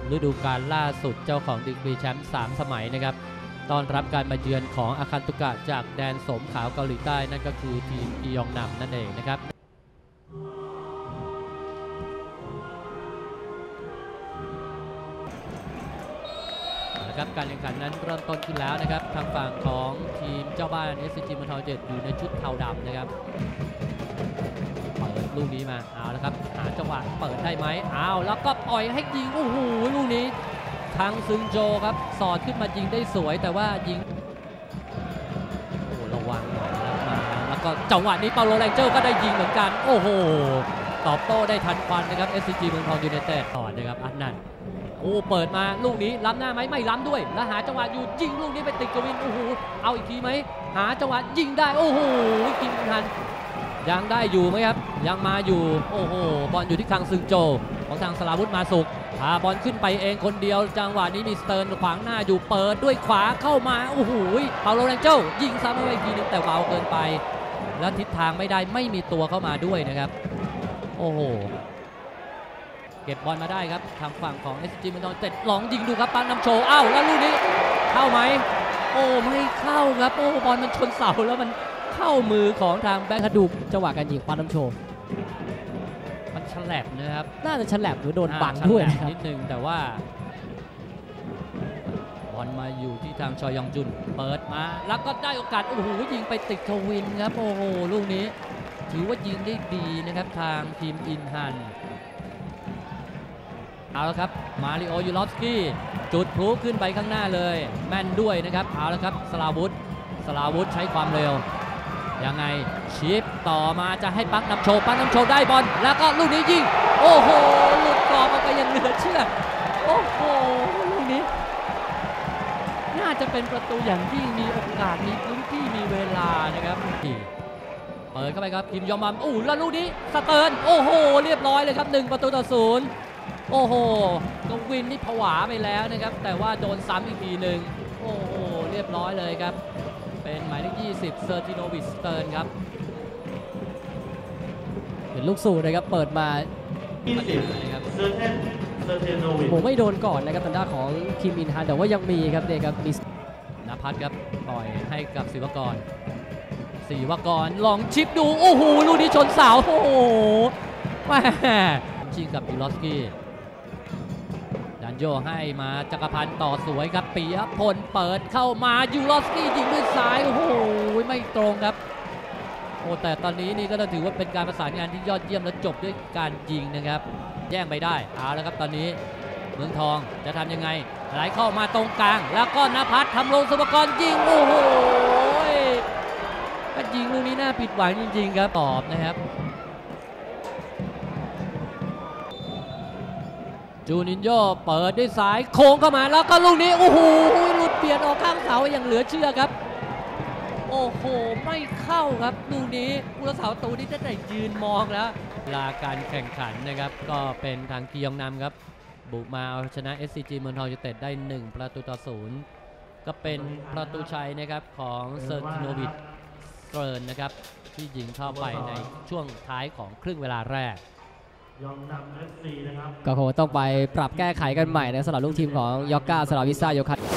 ฤดูกาลล่าสุดเจ้าของดีกรีแชมป์3 สมัยนะครับต้อนรับการมาเยือนของอาคันตุกะจากแดนโสมขาวเกาหลีใต้นั่นก็คือทีมกียองนัมนั่นเองนะครับการแข่งขันนั้นเริ่มต้นขึ้นแล้วนะครับทางฝั่งของทีมเจ้าบ้าน SCG เมืองทองยูไนเต็ดอยู่ในชุดเทาดำนะครับเปิดลูกนี้มาเอาแล้วครับหาจังหวะเปิดได้ไหมเอาแล้วก็ปล่อยให้ยิงโอ้โหลูกนี้ทางซึงโจครับสอดขึ้นมายิงได้สวยแต่ว่ายิงโอ้ระวังหน่อยแล้วมาแล้วก็จังหวะนี้เปาโลแรงเจอร์ก็ได้ยิงเหมือนกันโอ้โหตอบโต้ได้ทันควันนะครับ SCG เมืองทองยูไนเต็ดต่อนะครับอันนั้นโอ้เปิดมาลูกนี้ล้ำหน้าไหมไม่ล้ำด้วยแล้วหาจังหวะอยู่ยิงลูกนี้ไปติดกวินโอ้โหเอาอีกทีไหมหาจังหวะยิงได้โอ้โหกินทันยังได้อยู่ไหมครับยังมาอยู่โอ้โหบอลอยู่ที่ทางซึงโจของทางสราวุธมาสุขพาบอลขึ้นไปเองคนเดียวจังหวะนี้มีสเติร์นขวางหน้าอยู่เปิดด้วยขวาเข้ามาโอ้โหเปาโลแรงเจอร์ยิงซ้ำไปอีกทีนึงแต่เบาเกินไปแล้วทิศทางไม่ได้ไม่มีตัวเข้ามาด้วยนะครับโอ้โหเก็บบอลมาได้ครับทางฝั่งของ SCG เมืองทองยูไนเต็ดลองยิงดูครับปานน้ำโชว์อ้าวแล้วลูกนี้เข้าไหมโอ้ไม่เข้าครับโอ้บอลมันชนเสาแล้วมันเข้ามือของทางแบงค์ดูจังหวะการยิงปานน้ำโชว์มันฉลับนะครับน่าจะฉลับหรือโดนบังด้วยนะครับนิดนึงแต่ว่าบอลมาอยู่ที่ทางชอยองจุนเปิดมาแล้วก็ได้โอกาสโอ้โหยิงไปติดทวินครับโอ้โหลูกนี้ถือว่ายิงได้ดีนะครับทางทีมอินฮันเอาละครับมาริโอยูรอฟสกี้จุดพลุขึ้นไปข้างหน้าเลยแม่นด้วยนะครับเอาละครับสลาวุธใช้ความเร็วยังไงชิปต่อมาจะให้ปักน้ำโชว์ได้บอลแล้วก็ลูกนี้ยิงโอ้โหหลุดกรอบออกไปอย่างเหลือเชื่อโอ้โหลูกนี้น่าจะเป็นประตูอย่างยิ่งมีโอกาสมีพื้นที่มีเวลานะครับเปิดเข้าไปครับคิมยองมัมอู้แล้วลูกนี้สเติร์นโอ้โหเรียบร้อยเลยครับ1-0โอ้โหกวินนี่ผวาไปแล้วนะครับแต่ว่าโดนซ้ำอีกทีหนึ่งโอ้โหเรียบร้อยเลยครับเป็นหมายเลข20เซอร์ติโนวิชสเติร์นครับเป็นลูกสูตรนะครับเปิดมานะครับผมไม่โดนก่อนนะครับทางด้านของคิมอินฮันแต่ว่ายังมีครับเด็กครับมีณภัทรครับปล่อยให้กับศิวกรลองชิปดูโอ้โหลูกนี้ชนเสาโอ้โหแม่ชิงกับยูรอฟสกี้ดันโยให้มาจักรพันธ์ต่อสวยครับปิยพลเปิดเข้ามายูรอฟสกี้ยิงด้วยซ้ายโอ้โหไม่ตรงครับโอ้แต่ตอนนี้นี่ก็ต้องถือว่าเป็นการประสานงานที่ยอดเยี่ยมและจบด้วยการยิงนะครับแย่งไปได้เอาแล้วครับตอนนี้เมืองทองจะทำยังไงไหลเข้ามาตรงกลางแล้วก็ณภัทรทำลงสุภกรยิงโอ้โหก็ยิงลูกนี้น่าผิดหวังจริงๆครับตอบนะครับจูนินโญ่เปิดด้วยซ้ายโค้งเข้ามาแล้วก็ลูกนี้โอ้โหหลุดเปลี่ยนออกข้างเสาอย่างเหลือเชื่อครับโอ้โหไม่เข้าครับลูกนี้ผู้รักษาประตูนี่จะได้ยืนมองแล้วเวลาการแข่งขันนะครับก็เป็นทางกียองนัมครับบุกมาเอาชนะ SCG เมืองทองยูไนเต็ดได้1-0ก็เป็นประตูชัยนะครับของเซอร์ติโนวิชสเติร์นนะครับที่ยิงเข้าไปในช่วงท้ายของครึ่งเวลาแรกก็คงต้องไปปรับแก้ไขกันใหม่นะสำหรับลูกทีมของยอกก้าสลาวิซ่าโยคัต